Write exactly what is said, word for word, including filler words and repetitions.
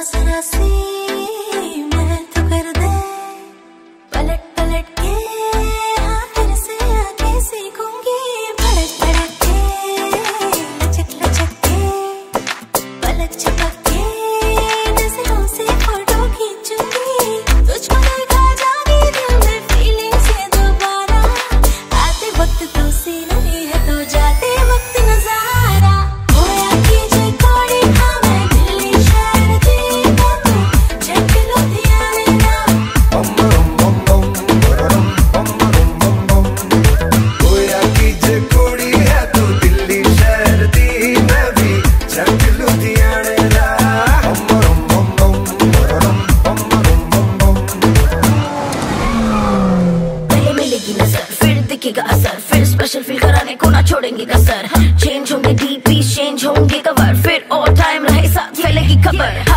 जरा सी मैं तो कर दे पलट पलट के, हाँ फिर से आके सीखूंगी भड़क भड़क के, लचक लचक के, पलक झपक के, नजरों से फोटो खींचूंगी। तुझको देखा जागी दिल में फीलिंग से दोबारा, आते वक्त तू सी नहीं है तो जाते वक्त नजारा। होया कीजे कोड़ी हाँ मैं दिल्ली शहर दी बनूं, जट लुधियाने ना बम बम बम बम बरम बम बम बम बम। होया कीजे कोड़ी है तू दिल्ली शहर दी, मैं भी जट लुधियाने दा बम बम बम बम बरम बम बम बम बम। पहले मिलेगी नजर फिर दिखेगा असर, फिर स्पेशल फील कराने को ना छोड़ेंगे कसर। चेंज होंगे डीपी चेंज होंगे कवर, फिर और टाइम रहे साथ फैलेगी खबर।